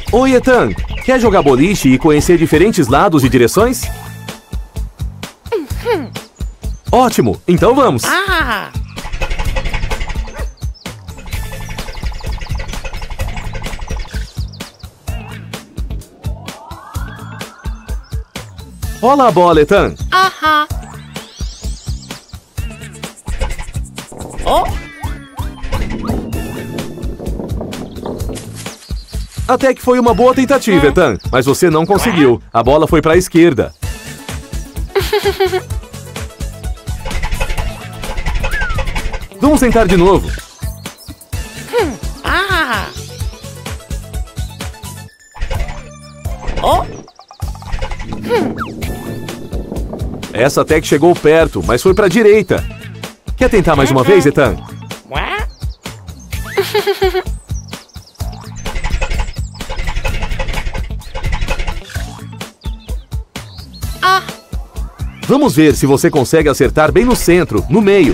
Oi, Ethan. Quer jogar boliche e conhecer diferentes lados e direções? Ótimo, então vamos. Rola a bola, Ethan. Até que foi uma boa tentativa, Ethan, mas você não conseguiu. A bola foi para a esquerda. Vamos tentar de novo. Essa até que chegou perto, mas foi para a direita. Quer tentar mais uma vez, Ethan? Vamos ver se você consegue acertar bem no centro, no meio.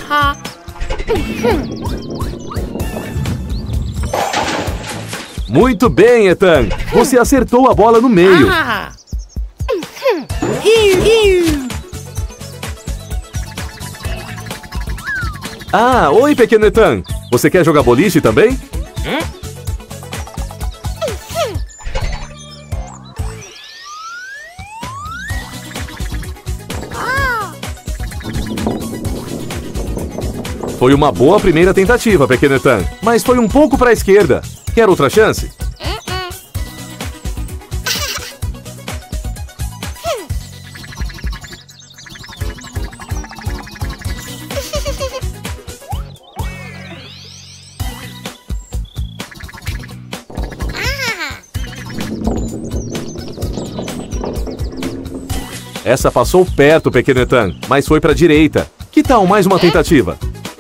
Muito bem, Ethan. Você acertou a bola no meio. Oi, pequeno Ethan. Você quer jogar boliche também? Foi uma boa primeira tentativa, pequeno Ethan, mas foi um pouco para a esquerda. Quer outra chance? Essa passou perto, pequeno Ethan, mas foi para a direita. Que tal mais uma tentativa?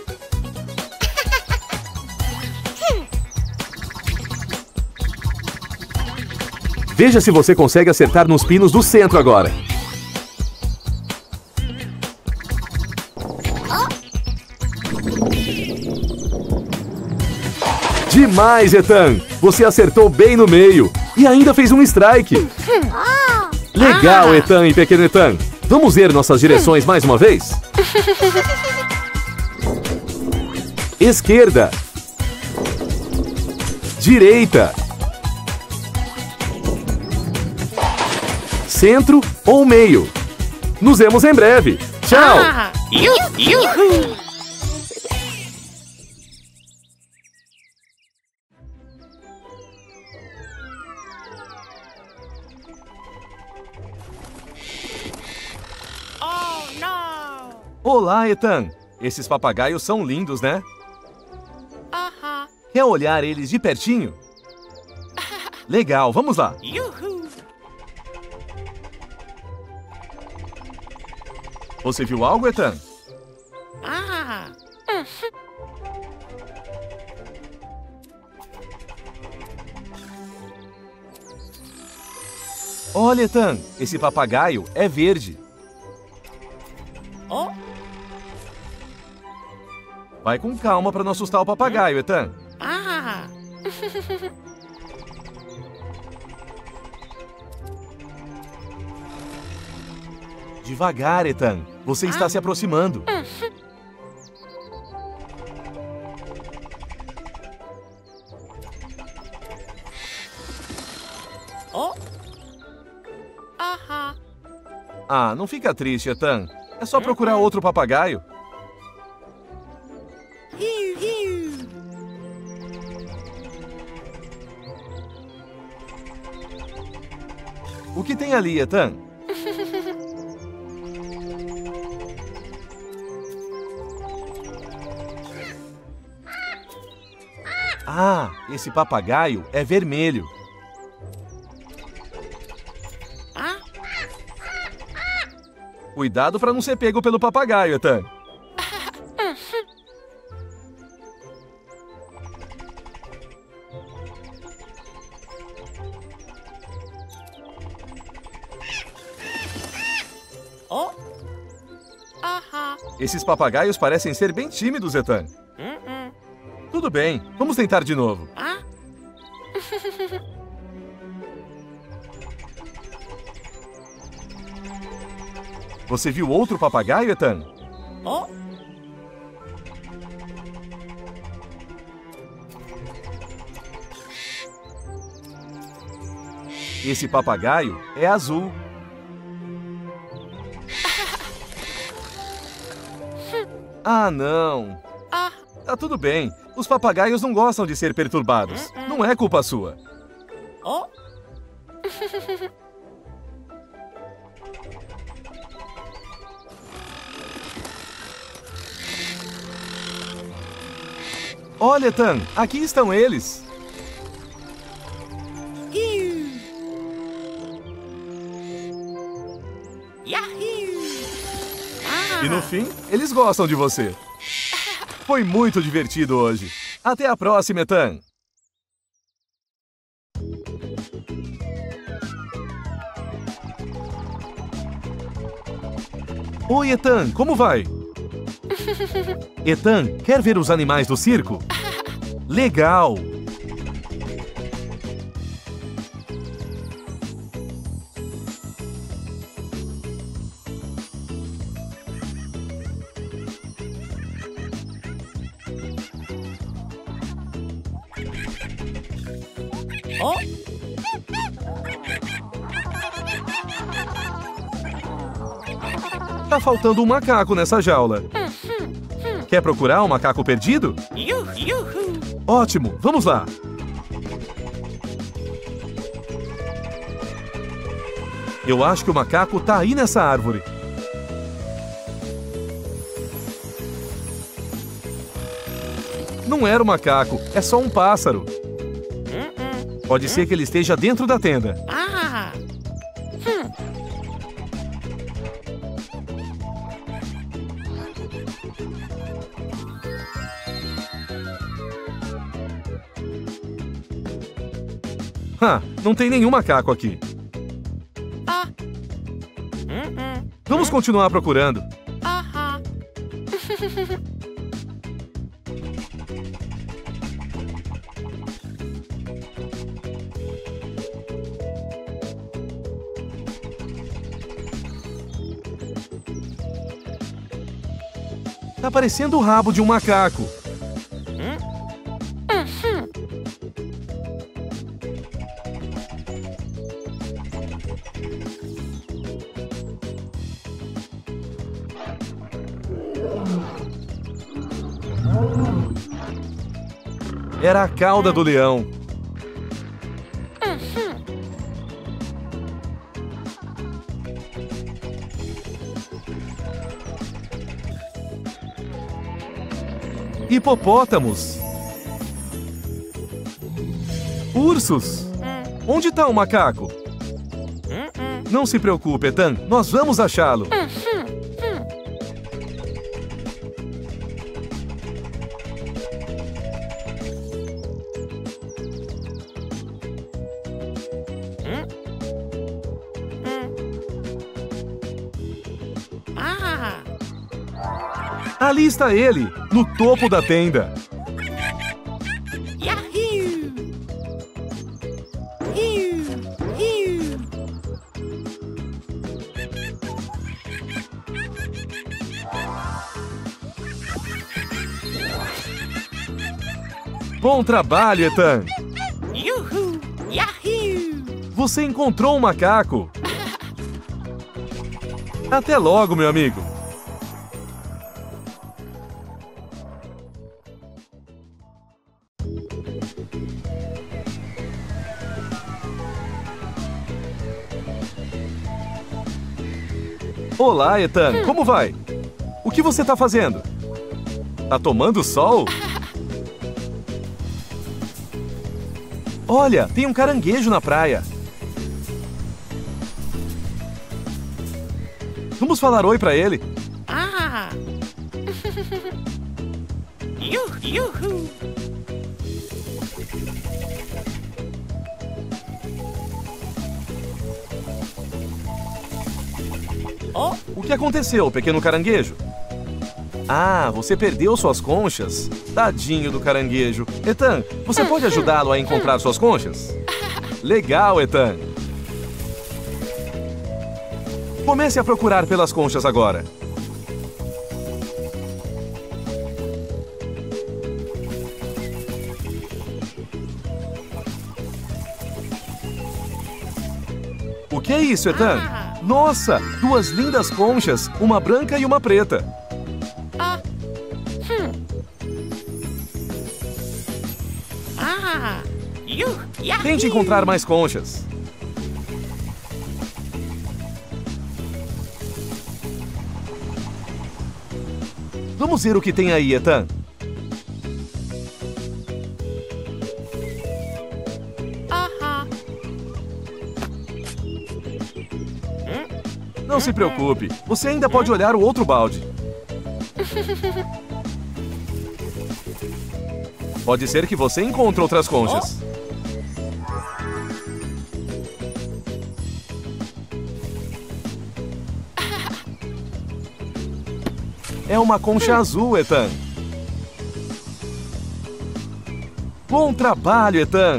Veja se você consegue acertar nos pinos do centro agora. Demais, Ethan! Você acertou bem no meio e ainda fez um strike. Legal, Ethan e pequeno Ethan. Vamos ver nossas direções mais uma vez? Esquerda. Direita. Centro ou meio. Nos vemos em breve. Tchau! Olá, Ethan. Esses papagaios são lindos, né? Quer olhar eles de pertinho? Legal, vamos lá. Você viu algo, Ethan? Olha, Ethan, esse papagaio é verde. Vai com calma para não assustar o papagaio, Ethan. Devagar, Ethan. Você está se aproximando. Não fica triste, Ethan. É só procurar outro papagaio. O que tem ali, Ethan? Esse papagaio é vermelho. Cuidado para não ser pego pelo papagaio, Ethan. Esses papagaios parecem ser bem tímidos, Ethan. Tudo bem, vamos tentar de novo. Você viu outro papagaio, Ethan? Oh. Esse papagaio é azul. Ah, não. Tá tudo bem. Os papagaios não gostam de ser perturbados. Não é culpa sua. Oh. Olha, Ethan, aqui estão eles. E no fim, eles gostam de você. Foi muito divertido hoje. Até a próxima, Ethan. Oi, Ethan, como vai? Ethan, quer ver os animais do circo? Legal! Oh. Tá faltando um macaco nessa jaula. Quer procurar um macaco perdido? Ótimo, vamos lá. Eu acho que o macaco tá aí nessa árvore. Não era um macaco, é só um pássaro. Pode ser que ele esteja dentro da tenda. Não tem nenhum macaco aqui. Vamos continuar procurando. Tá parecendo o rabo de um macaco. Era a cauda do leão. Hipopótamos. Ursos. Onde está o macaco? Não se preocupe, Ethan. Nós vamos achá-lo. Ali está ele, no topo da tenda. Bom trabalho, Ethan! Você encontrou um macaco! Até logo, meu amigo! Olá, Ethan! Como vai? O que você tá fazendo? Tá tomando sol? Olha, tem um caranguejo na praia. Vamos falar oi pra ele. O que aconteceu, pequeno caranguejo? Ah, você perdeu suas conchas? Tadinho do caranguejo. Ethan, você pode ajudá-lo a encontrar suas conchas? Legal, Ethan. Comece a procurar pelas conchas agora. O que é isso, Ethan? Nossa, duas lindas conchas, uma branca e uma preta. Tente encontrar mais conchas. Vamos ver o que tem aí, Ethan. Não se preocupe, você ainda pode olhar o outro balde. Pode ser que você encontre outras conchas. É uma concha azul, Ethan. Bom trabalho, Ethan.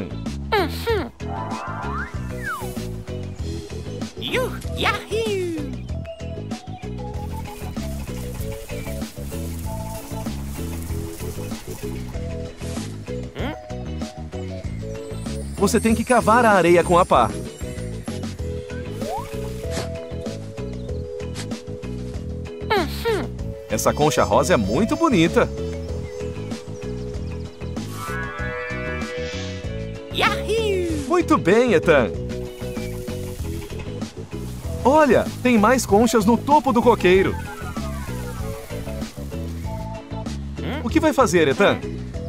Você tem que cavar a areia com a pá. Essa concha rosa é muito bonita. Muito bem, Ethan. Olha, tem mais conchas no topo do coqueiro. O que vai fazer, Ethan?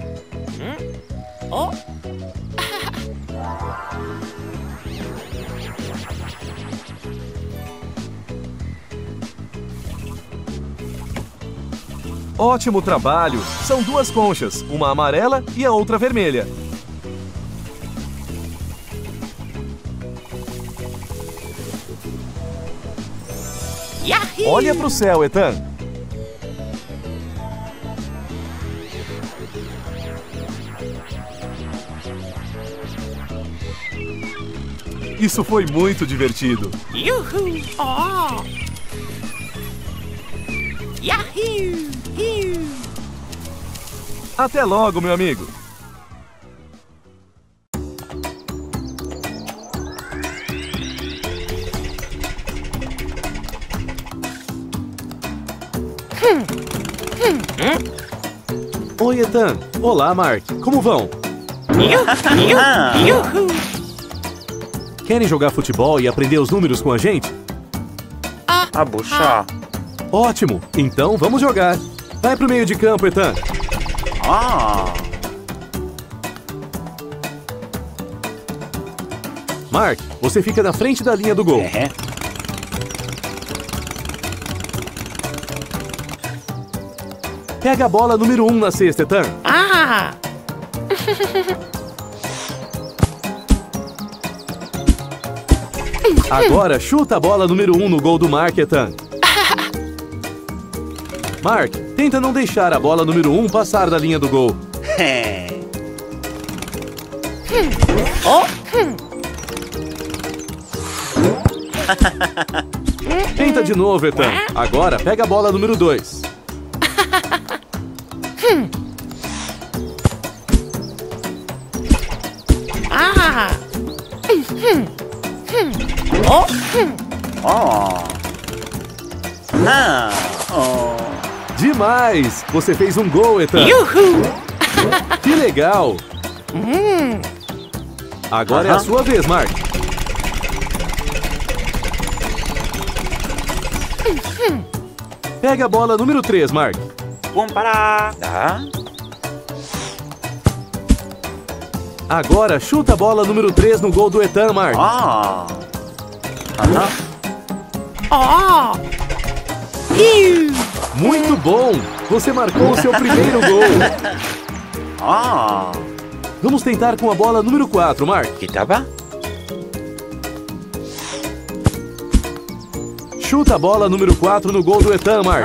Ótimo trabalho! São duas conchas, uma amarela e a outra vermelha. Olha para o céu, Ethan. Isso foi muito divertido. Yuhu! Oh! Yahoo! Até logo, meu amigo. Oi, Ethan. Olá, Mark. Como vão? Yuhu! Querem jogar futebol e aprender os números com a gente? Puxa. Ótimo! Então vamos jogar. Vai pro meio de campo, Ethan. Mark, você fica na frente da linha do gol. Pega a bola número 1 na cesta, Ethan. Agora chuta a bola número 1 no gol do Mark, Ethan. Mark, tenta não deixar a bola número 1 passar da linha do gol. Tenta de novo, Ethan. Agora pega a bola número 2. Demais! Você fez um gol, Ethan. Que legal! Agora é a sua vez, Mark. Pega a bola número 3, Mark. Vamos parar. Agora chuta a bola número 3 no gol do Ethan, Mark. Muito bom! Você marcou o seu primeiro gol. Vamos tentar com a bola número 4, Mark. Chuta a bola número 4 no gol do Ethan, Mark.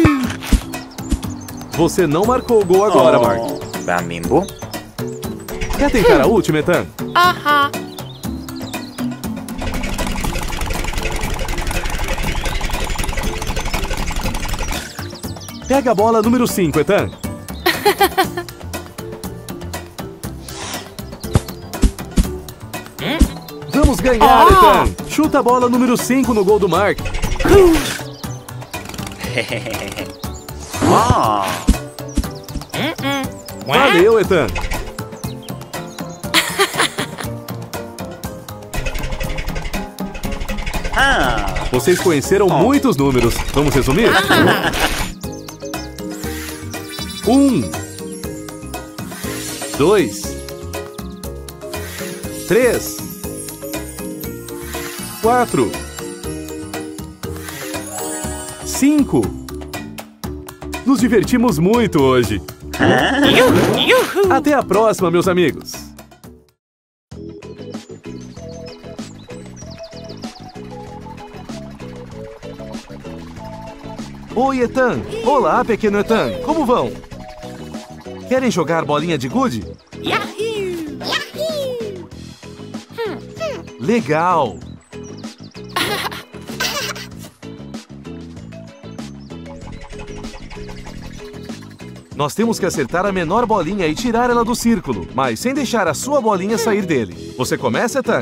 Você não marcou o gol agora, Mark. Quer tentar a última, Ethan? Aham. Pega a bola número 5, Ethan. Vamos ganhar, Ethan. Chuta a bola número 5 no gol do Mark. Valeu, Ethan. Vocês conheceram muitos números. Vamos resumir? 1, 2, 3, 4, 5. Nos divertimos muito hoje. Até a próxima, meus amigos. Oi, Ethan. Olá, pequeno Ethan. Como vão? Querem jogar bolinha de gude? Yahoo! Yahoo! Legal! Nós temos que acertar a menor bolinha e tirar ela do círculo, mas sem deixar a sua bolinha sair dele. Você começa, Ethan?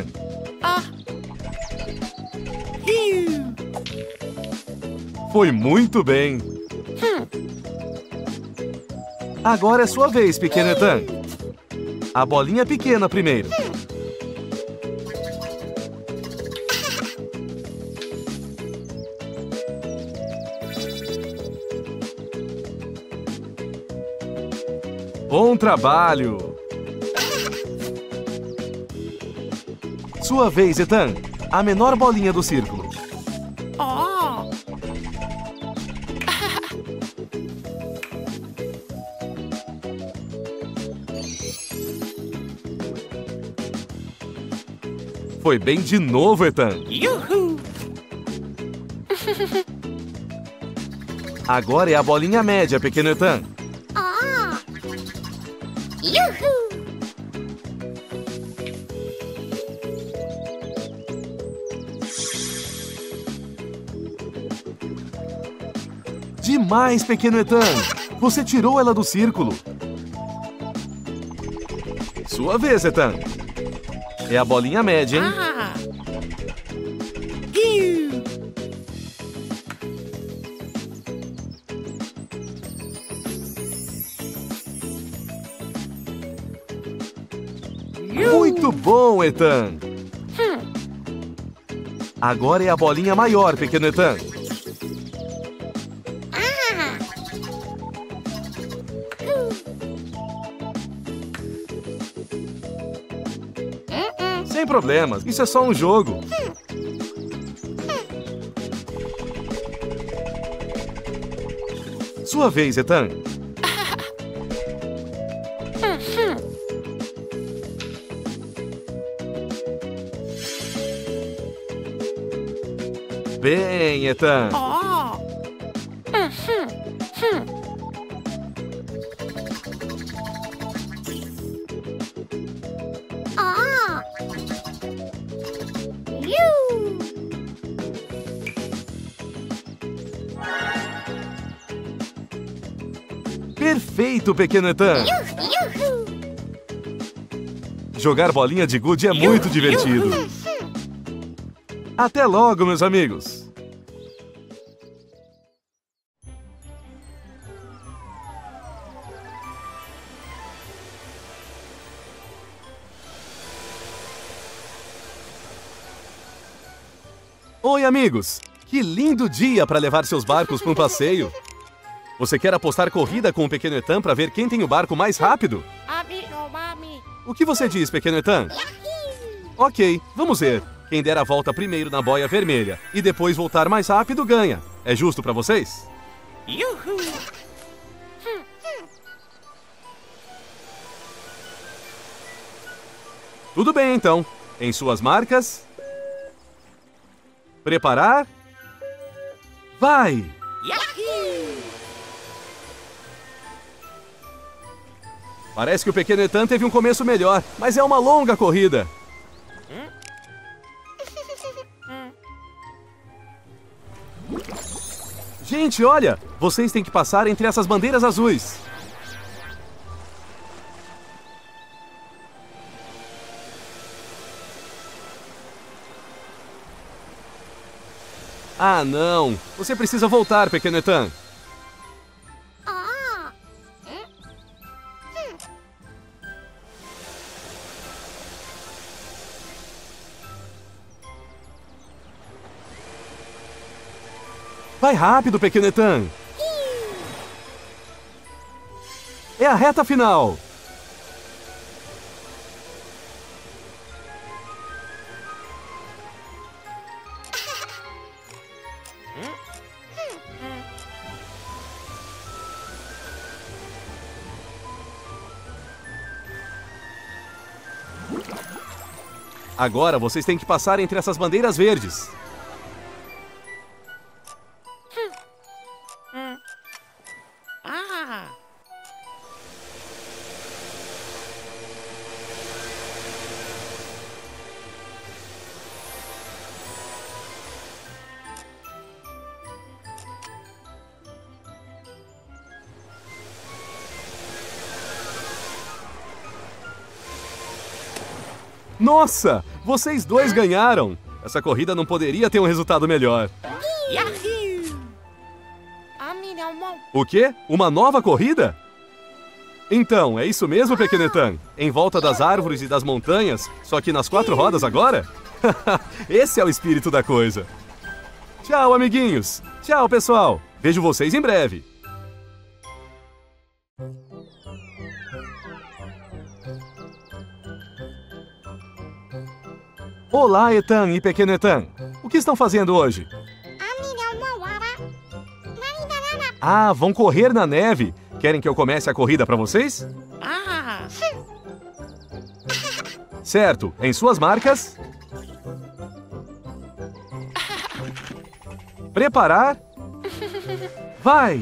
Foi muito bem. Agora é sua vez, pequeno Ethan. A bolinha pequena primeiro. Bom trabalho! Sua vez, Ethan. A menor bolinha do círculo. Foi bem de novo, Ethan. Yuhu! Agora é a bolinha média, pequeno Ethan. Yuhu! Demais, pequeno Ethan. Você tirou ela do círculo. Sua vez, Ethan. É a bolinha média, hein? Muito bom, Ethan. Agora é a bolinha maior, pequeno Ethan. Sem problemas, isso é só um jogo. Sua vez, Ethan. Bem, Ethan. Perfeito, pequeno Ethan. Jogar bolinha de gude é muito divertido. Até logo, meus amigos. Oi, amigos. Que lindo dia para levar seus barcos para um passeio. Você quer apostar corrida com o pequeno Ethan para ver quem tem o barco mais rápido? O que você diz, pequeno Ethan? Ok, vamos ver. Quem der a volta primeiro na boia vermelha e depois voltar mais rápido ganha. É justo para vocês? Yuhu! Tudo bem, então. Em suas marcas. Preparar. Vai! Yahoo! Parece que o pequeno Ethan teve um começo melhor, mas é uma longa corrida. Gente, olha! Vocês têm que passar entre essas bandeiras azuis. Ah, não! Você precisa voltar, pequeno Ethan. Vai rápido, pequeno Ethan. É a reta final. Agora vocês têm que passar entre essas bandeiras verdes. Nossa! Vocês dois ganharam! Essa corrida não poderia ter um resultado melhor. Yahoo! O quê? Uma nova corrida? Então, é isso mesmo, pequeno Ethan? Em volta das árvores e das montanhas, só que nas 4 rodas agora? Esse é o espírito da coisa. Tchau, amiguinhos! Tchau, pessoal! Vejo vocês em breve! Olá, Ethan e pequeno Ethan. O que estão fazendo hoje? Ah, vão correr na neve. Querem que eu comece a corrida para vocês? Certo. Em suas marcas. Preparar. Vai!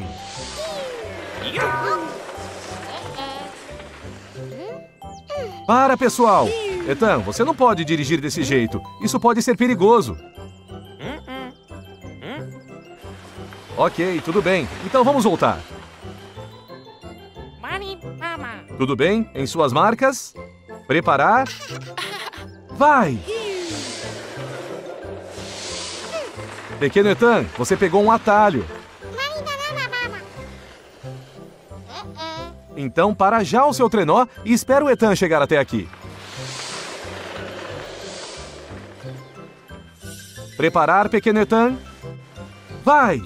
Para, pessoal! Ethan, você não pode dirigir desse jeito. Isso pode ser perigoso. Ok, tudo bem. Então vamos voltar. Tudo bem? Em suas marcas. Preparar. Vai! Pequeno Ethan, você pegou um atalho. Então para já o seu trenó e espera o Ethan chegar até aqui. Preparar, pequeno Ethan? Vai!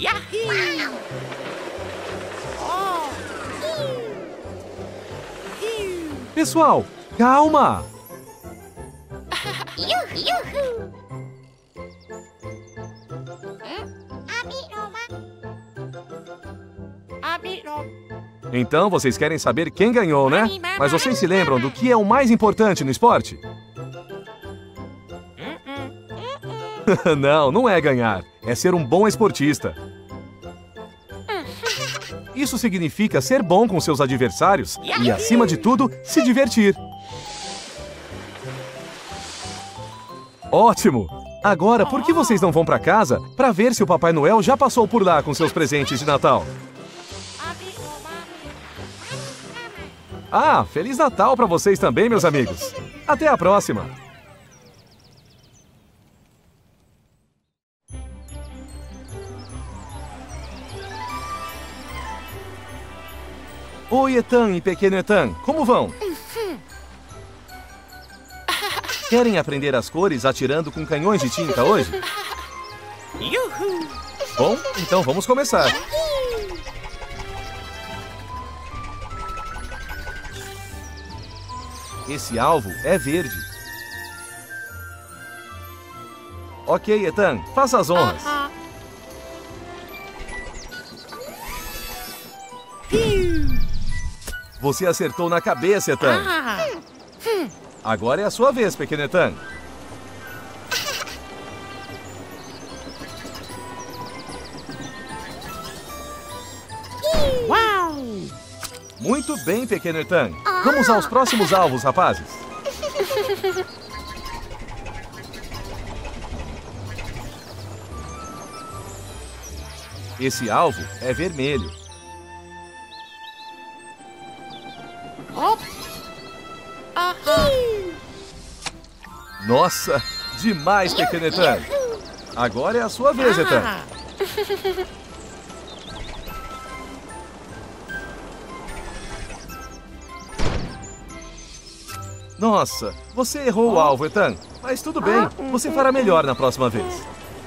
Pessoal, calma! Então vocês querem saber quem ganhou, né? Mas vocês se lembram do que é o mais importante no esporte? Não, não é ganhar. É ser um bom esportista. Isso significa ser bom com seus adversários e, acima de tudo, se divertir. Ótimo! Agora, por que vocês não vão para casa para ver se o Papai Noel já passou por lá com seus presentes de Natal? Ah, Feliz Natal para vocês também, meus amigos. Até a próxima! Oi, Ethan e pequeno Ethan, como vão? Querem aprender as cores atirando com canhões de tinta hoje? Bom, então vamos começar. Esse alvo é verde. Ok, Ethan, faça as honras. Você acertou na cabeça, Ethan. Agora é a sua vez, pequeno Ethan. Uau! Muito bem, pequeno Ethan. Vamos aos próximos alvos, rapazes. Esse alvo é vermelho. Nossa, demais, pequeno Ethan. Agora é a sua vez, Ethan. Nossa, você errou o alvo, Ethan. Mas tudo bem, você fará melhor na próxima vez.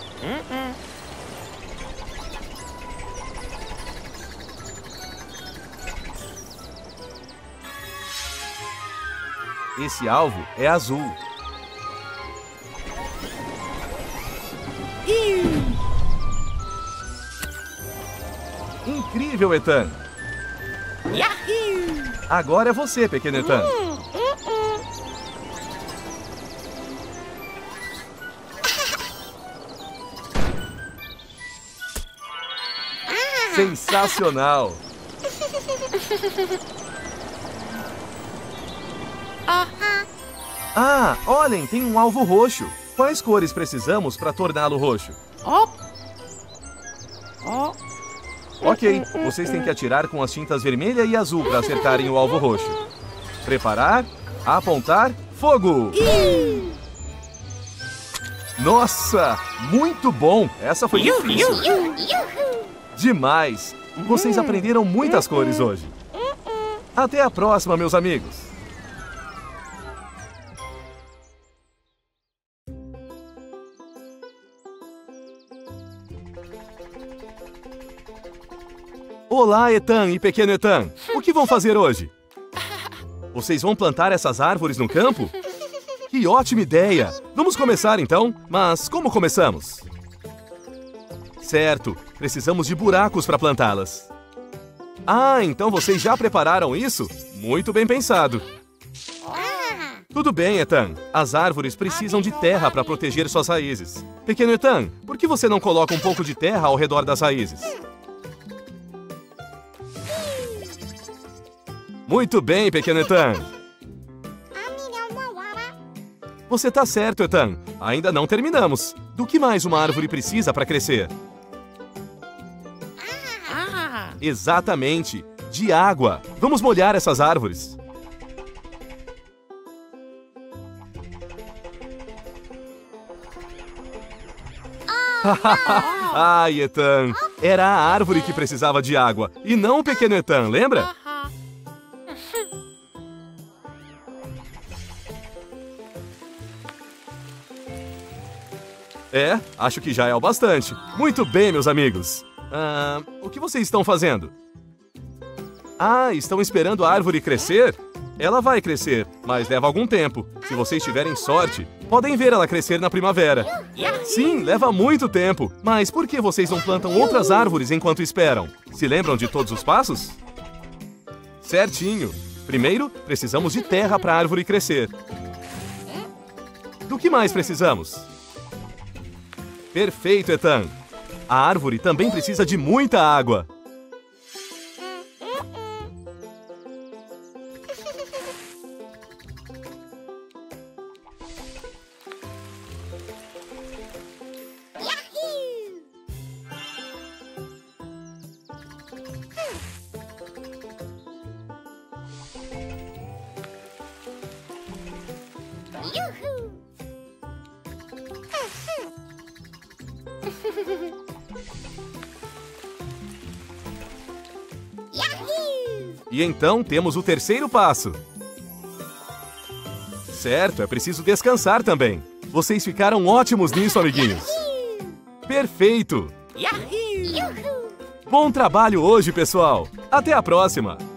Esse alvo é azul. Incrível, Ethan. Agora é você, pequeno Ethan. Sensacional! Ah, olhem, tem um alvo roxo. Quais cores precisamos para torná-lo roxo? Ok, vocês têm que atirar com as tintas vermelha e azul para acertarem o alvo roxo. Preparar, apontar, fogo! Nossa, muito bom! Essa foi difícil. Demais! Vocês aprenderam muitas cores hoje. Até a próxima, meus amigos! Olá, Ethan e pequeno Ethan! O que vão fazer hoje? Vocês vão plantar essas árvores no campo? Que ótima ideia! Vamos começar então? Mas como começamos? Certo, precisamos de buracos para plantá-las. Ah, então vocês já prepararam isso? Muito bem pensado. Tudo bem, Ethan. As árvores precisam de terra para proteger suas raízes. Pequeno Ethan, por que você não coloca um pouco de terra ao redor das raízes? Muito bem, pequeno Ethan. Você tá certo, Ethan. Ainda não terminamos. Do que mais uma árvore precisa para crescer? Exatamente, de água. Vamos molhar essas árvores. Ai, Ethan, era a árvore que precisava de água e não o pequeno Ethan, lembra? É, acho que já é o bastante. Muito bem, meus amigos. O que vocês estão fazendo? Ah, estão esperando a árvore crescer? Ela vai crescer, mas leva algum tempo. Se vocês tiverem sorte, podem ver ela crescer na primavera. Sim, leva muito tempo. Mas por que vocês não plantam outras árvores enquanto esperam? Se lembram de todos os passos? Certinho. Primeiro, precisamos de terra para a árvore crescer. Do que mais precisamos? Perfeito, Ethan. A árvore também precisa de muita água. E então temos o terceiro passo. Certo, é preciso descansar também. Vocês ficaram ótimos nisso, amiguinhos. Perfeito! Bom trabalho hoje, pessoal! Até a próxima!